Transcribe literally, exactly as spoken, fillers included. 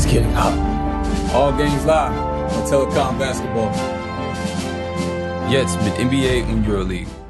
is getting hot. All games live on Telecom Basketball. Jetzt mit N B A und Euroleague.